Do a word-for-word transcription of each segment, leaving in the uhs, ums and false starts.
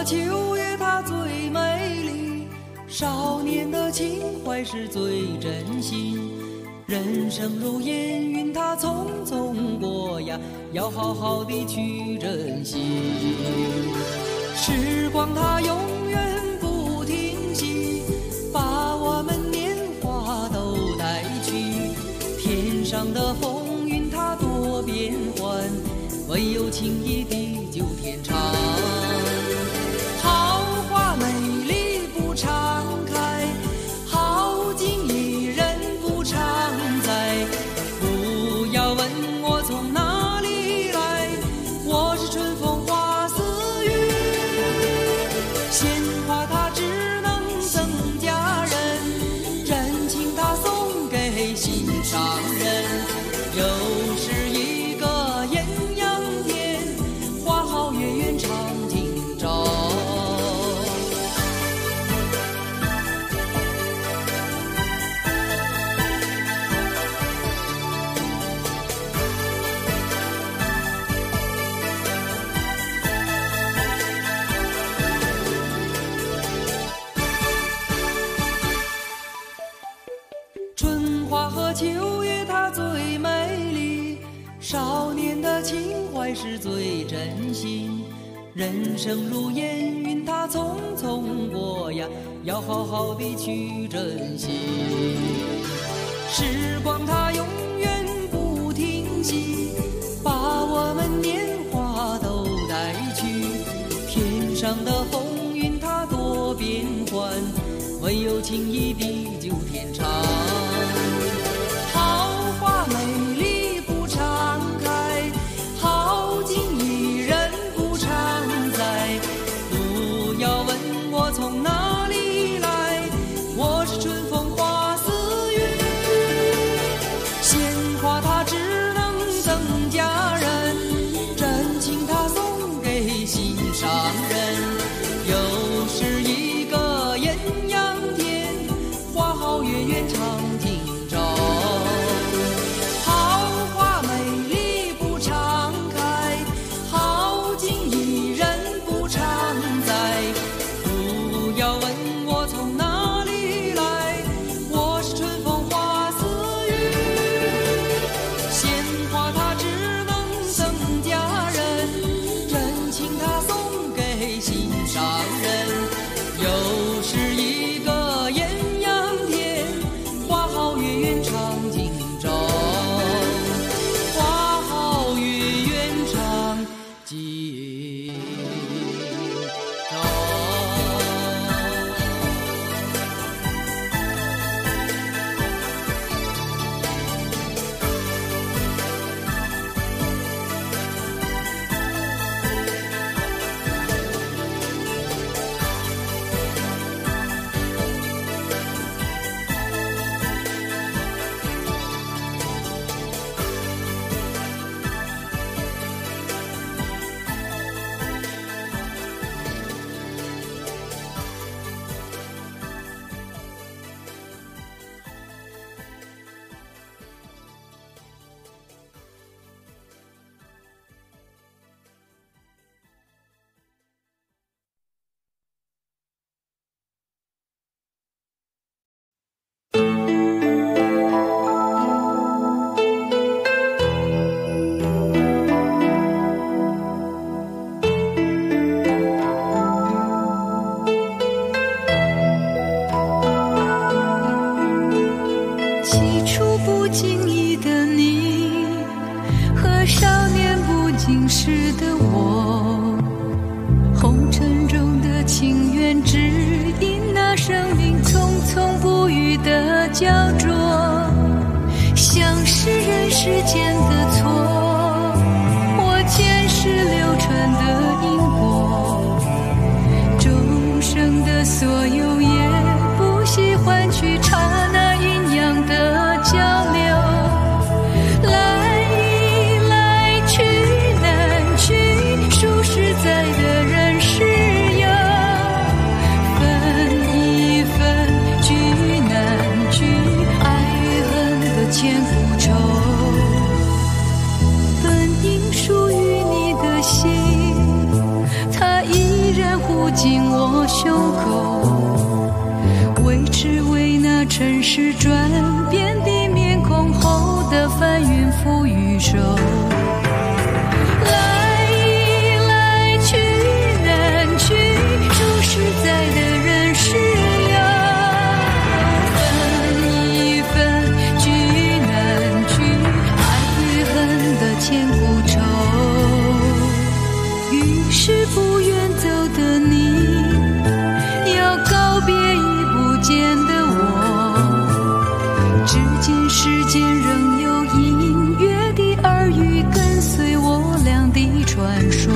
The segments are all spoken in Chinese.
秋月它最美丽，少年的情怀是最真心。人生如烟云，它匆匆过呀，要好好的去珍惜。时光它永远不停息，把我们年华都带去。天上的风云它多变幻，唯有情谊地久天长。好花美丽不常开，好景宜人不常在。不要问我从哪里来，我是春风化似雨。鲜花它只能增加人，真情它送给心上人。又是一个艳阳天，花好月圆常今朝。春花和秋月它最美丽，少年的情怀是最真心。人生如烟云，它匆匆过呀，要好好的去珍惜。时光它永远不停息，把我们年华都带去。天上的风云它多变幻，唯有情谊地久天长。好花美丽不常开，好景宜人不常在。不要问我从哪里来，我是春风化似雨。鲜花它只能增加人，真情它送给心上人。又是一个艳阳天，花好月圆常今朝。好花美丽不常开，好景宜人不常在。不要问我从哪里来，我是春风化似雨。鲜花它只能增加人，真情它送给心上人。又是一个艳阳天，花好月圆常今朝。花好月圆常今朝。 起初不经意的你，和少年不经事的我，红尘中的情缘，只因那生命匆匆不语的焦灼，像是人世间的错，或前世流传的因果，众生的所有也不惜换取刹那阴阳的交流，来一来去难去，数实在的人世游，分一分聚难聚，爱与恨的千古愁，本应属于你的心，它依然忽近胸口，为只为那尘世转变的面孔后的翻云覆雨手。来一来去难去，说实在的人是要分一分，聚难聚，爱与恨的千古愁。于是不愿走的你，要告别已不见的我，只见世间仍有隐约的耳语跟随我俩的传说。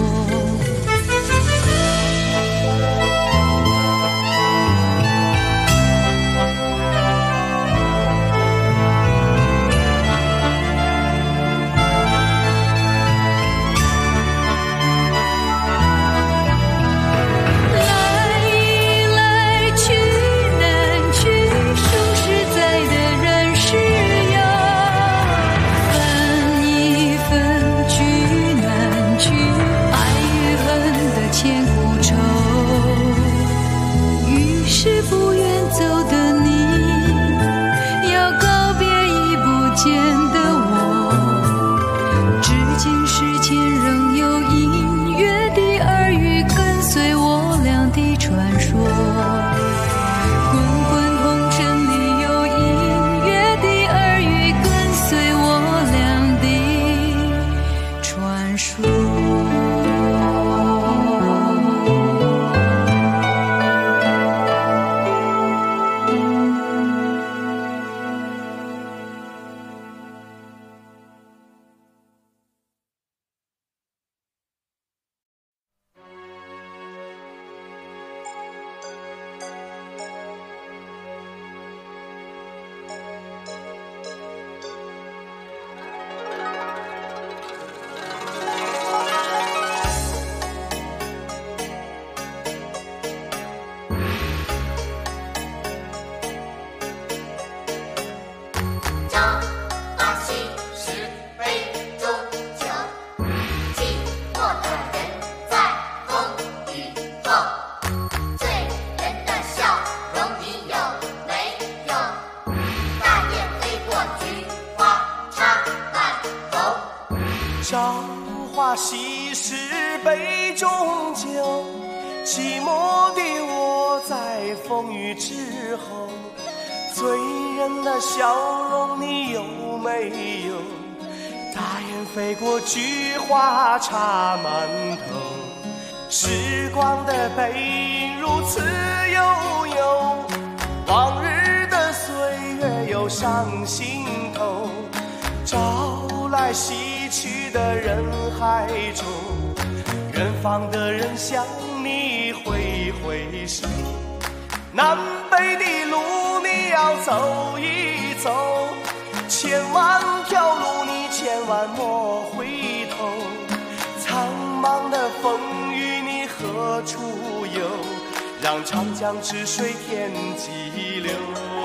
朝花夕拾杯中酒，寂寞的我在风雨之后，醉人的笑容你有没有？大雁飞过菊花插满头，时光的背影如此悠悠，往日的岁月又上心头。朝来夕去的人海中，远方的人向你挥挥手，南北的路你要走一走，千万条路你千万莫回头，苍茫的风雨你何处有？让长江之水天际流。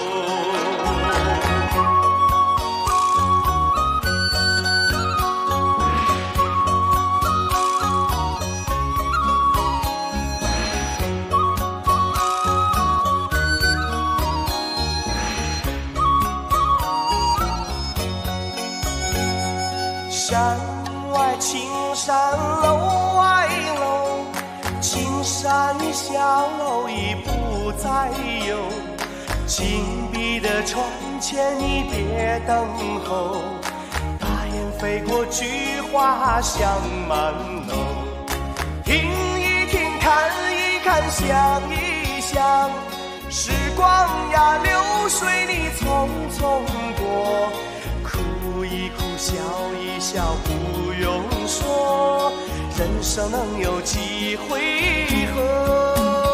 山外青山楼外楼，青山与小楼已不再有，紧闭的窗前你别等候，大雁飞过菊花香满楼，听一听看一看想一想，时光呀流水你匆匆过，哭一哭笑一笑不用说，人生能有几回合？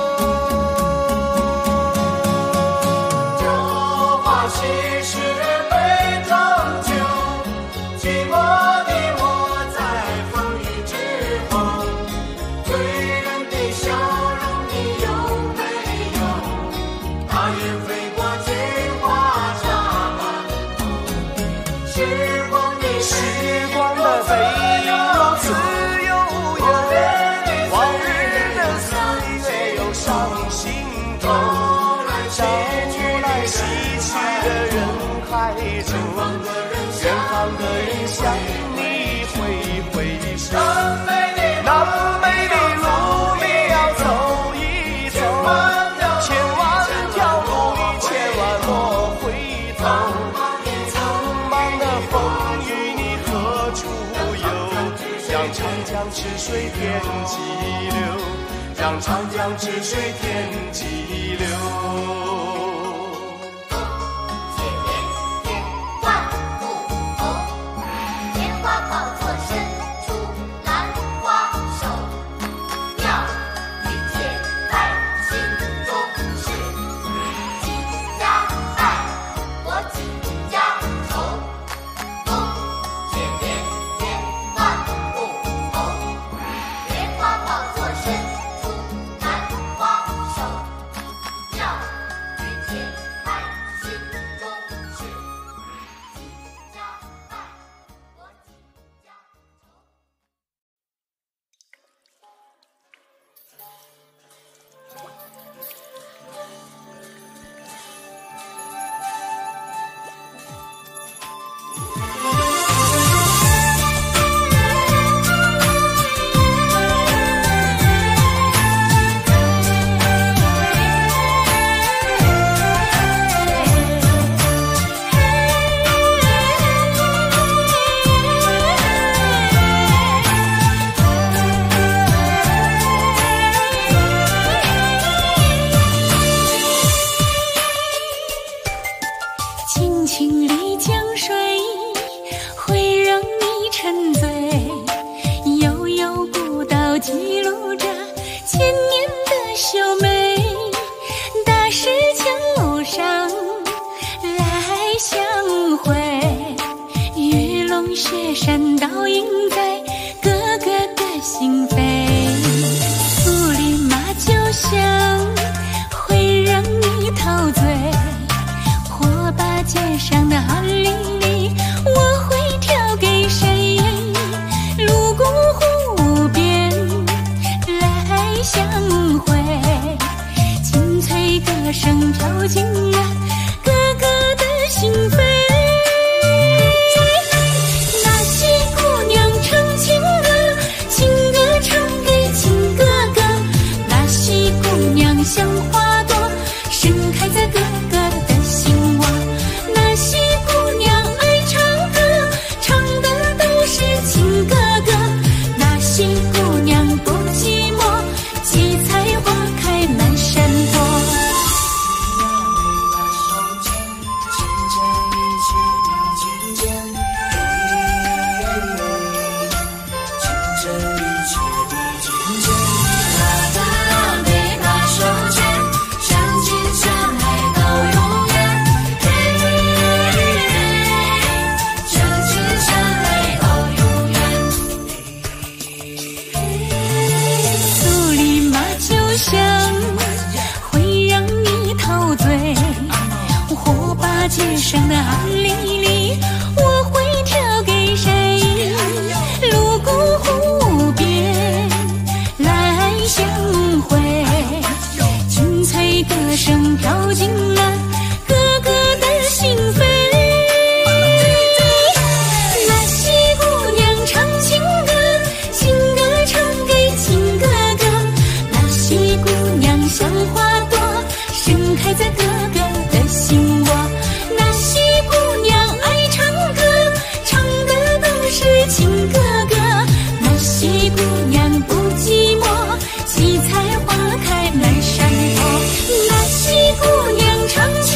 朝花夕拾杯中酒，寂寞的我在风雨之后，醉人的笑容你有没有？大雁飞过菊花插满头，时光的时光的背影如此悠悠，往日的岁月上心头，招来西去的人海中，远方的人向你挥挥手。那么美的路你要走一走，千万条路你千万莫回头。苍茫的风雨你何处游？让长江之水天际流，让长江之水天际流。 七彩花开满山坡，那西姑娘唱。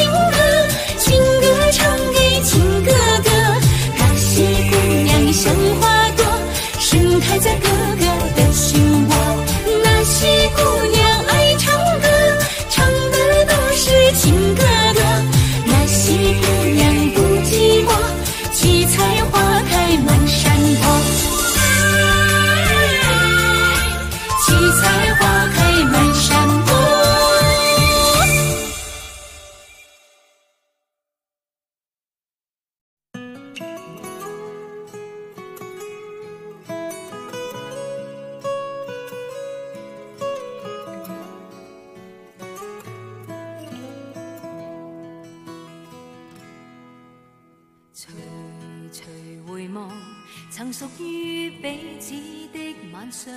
曾属於彼此的晚上，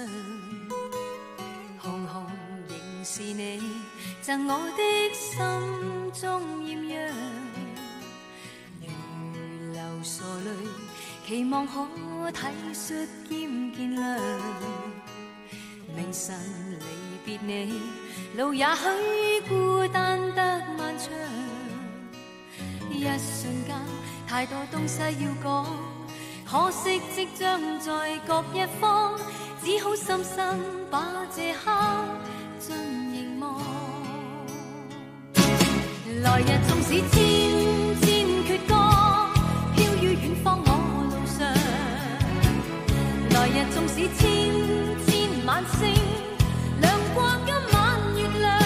紅紅仍是你贈我的心中豔陽，如流傻淚，期望可體恤兼見諒。明晨離別你，路也許孤單得漫長，一瞬間太多東西要講，可惜即將在各一方，只好深深把這刻盡凝望。來日縱使千千闕歌，飄於遠方我路上，來日縱使千千晚星，亮過今晚月亮，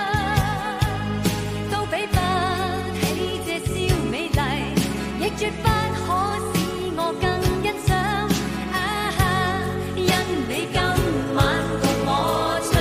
都比不起這宵美麗，亦絕不可使我更欣賞。啊，因你今晚共我唱。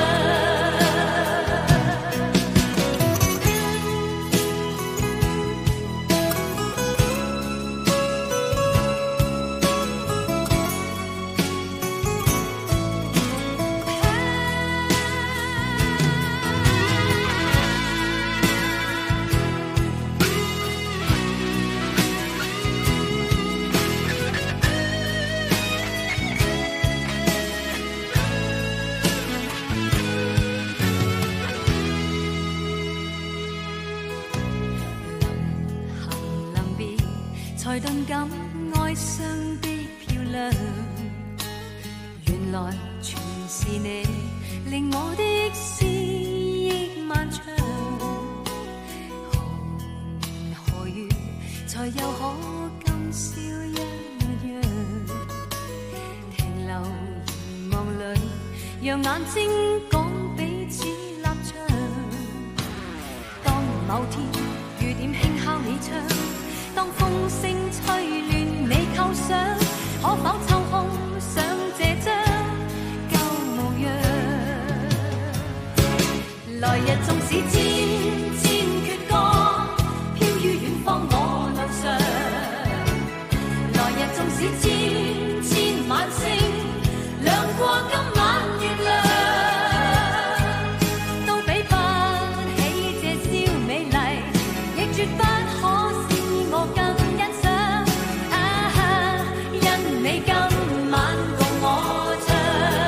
才頓感哀傷的漂亮，原來全是你令我的思憶漫長。何年何月才又可今宵一樣，停留凝望裏，讓眼睛講彼此立場。當某天雨點輕敲你窗，當風聲吹亂你構想，可否抽空想這張舊模樣？來日縱使千千闕歌，飄於遠方我路上，來日縱使千千晚星，亮過今晚月亮，都比不起這宵美麗，亦絕不可我更欣賞。啊，因你今晚共我唱。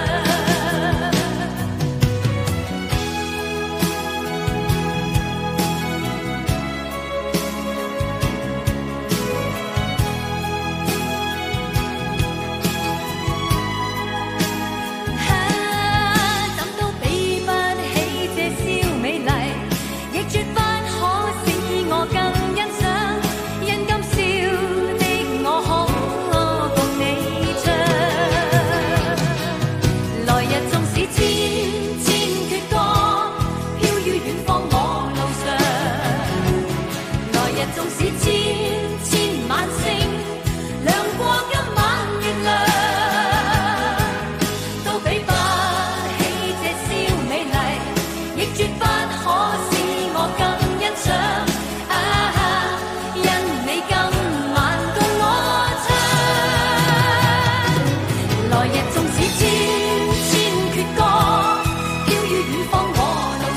啊，怎都比不起這宵美麗，亦絕不可使我更欣賞。縱使千千晚星，亮過今晚月亮，都比不起這宵美麗，亦絕不可使我更欣賞。啊，因你今晚共我唱。來日縱使千千闕歌，飄於遠方我路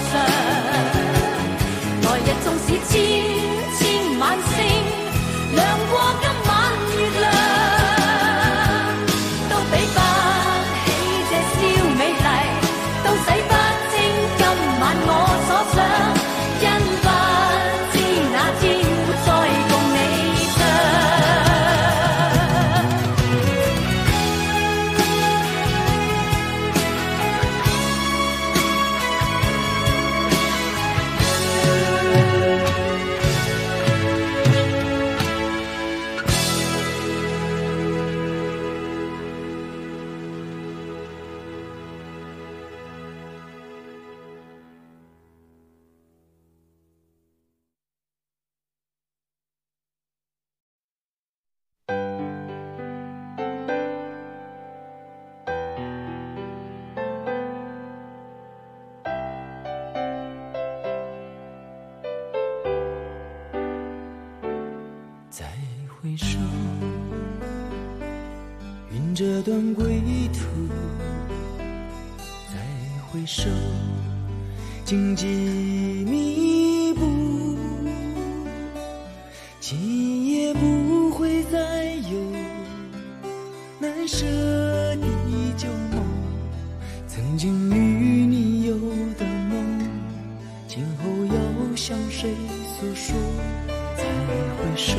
上，來日縱使千晚星，亮過今晚月亮，都比不起這宵美麗，都洗不清今晚我所想，因不知那天會再共你唱。 再回首， 看这段归途，再回首，荆棘密布，今夜不会再有难舍的旧梦，曾经与你有的梦，今后要向谁诉说？再回首，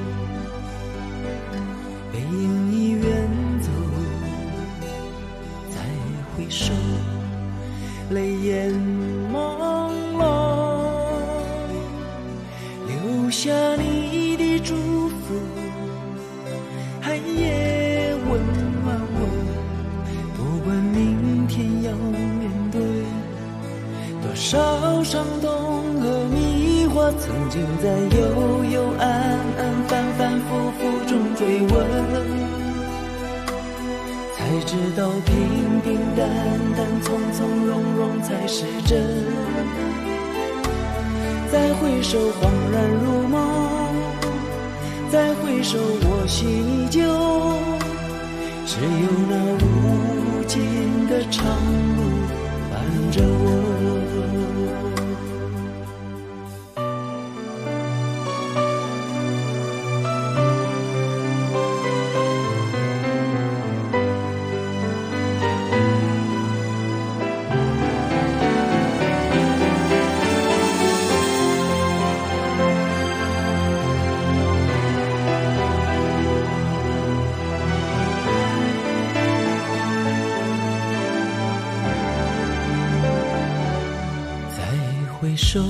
背影已远走，再回首，泪眼朦胧，留下你的祝福，寒夜温暖我，不管明天要面对多少伤痛和迷惑，曾经在幽幽暗暗反反复复中追问，才知道平平淡淡从从容容才是真。再回首恍然如梦，再回首我心依旧，只有那无尽的长路伴着我。回首，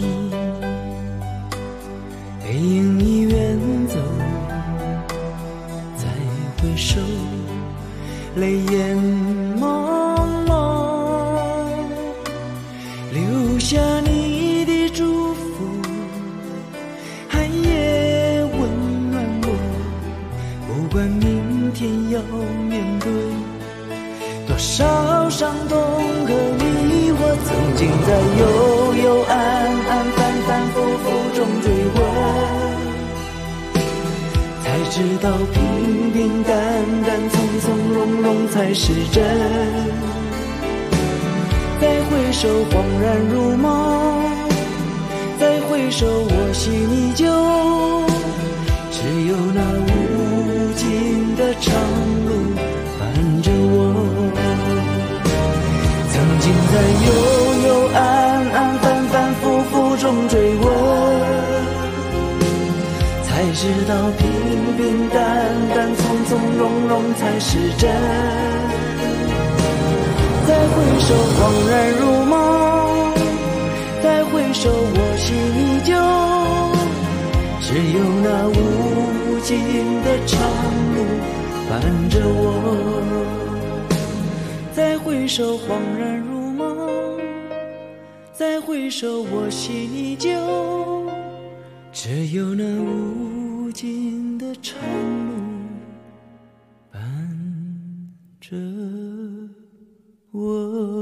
背影已远走，再回首，泪眼朦胧，留下你的祝福，寒夜温暖我，不管明天要面对多少伤痛和迷惑，曾经在幽幽暗暗反反复复中追问，才知道平平淡淡从从容容才是真。再回首恍然如梦，再回首我心依旧，只有那无尽的长路伴着我。曾经在幽幽暗暗反反复复中追问，才知道平平淡淡从从容容才是真。再回首恍然如梦，再回首我心依旧，只有那无尽的长路伴着我。再回首恍然如梦，再回首我心依旧，只有那无尽的长路伴着我。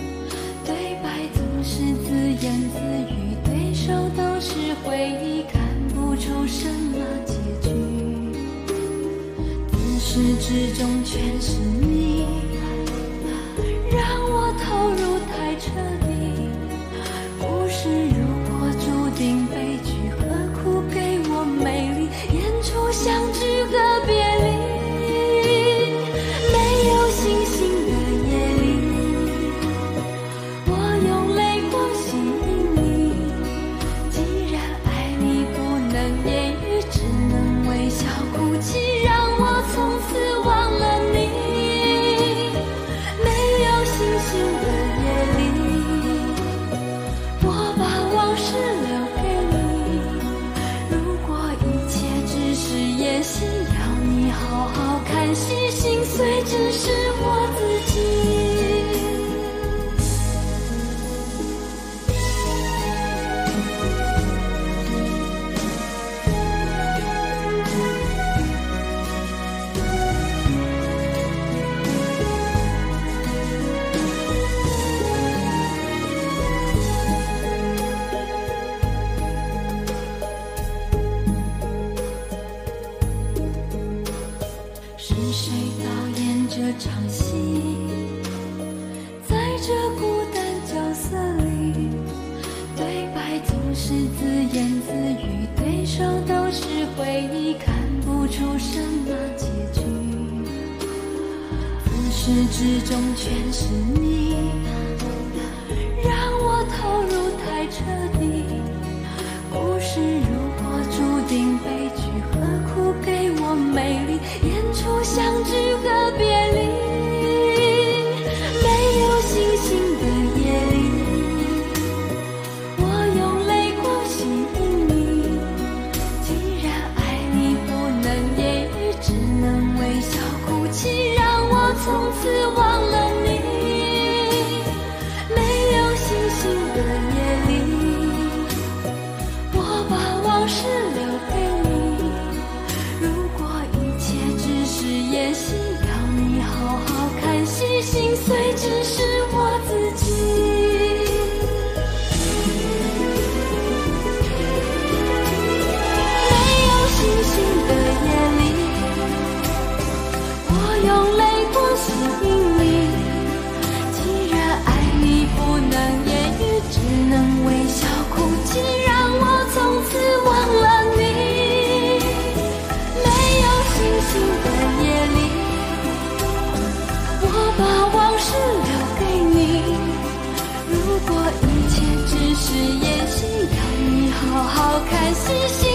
自言自语，对手都是回忆。看之中全是你，让我投入太彻底。故事如果注定悲剧，何苦给我美丽演出相聚和别离？没有星星的夜里，我用泪光吸引你。既然爱你不能言语，只能微笑哭泣，让我从此忘了你。没有星星的夜里，我把往事留给你。如果一切只是演戏，要你好好看戏，心碎只是我自己。是谁导演这场戏？在这孤单角色里，对白总是自言自语，对手都是回忆，看不出什么结局。自始至终全是你，让我投入太彻底。故事如果注定悲剧，何苦给我美丽演出相聚和别离？没有星星的夜里，我用泪光吸引你。既然爱你不能言语，只能微笑哭泣，让我从此忘了你。没有星星的夜里，我把往事留给你。如果一切只是演戏，要你好好看戏，心碎只是我自己。没有星星的夜里，我用泪光吸引你。既然爱你不能言语，只能微笑哭泣，让我从此忘了你。没有星星的夜里，我把往事留给你。如果一切只是演戏，要你好好看戏。